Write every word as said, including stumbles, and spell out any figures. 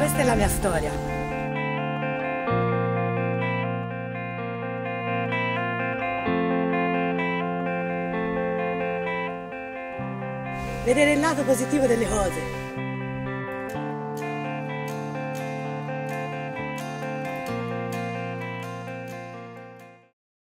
Questa è la mia storia. Vedere il lato positivo delle cose.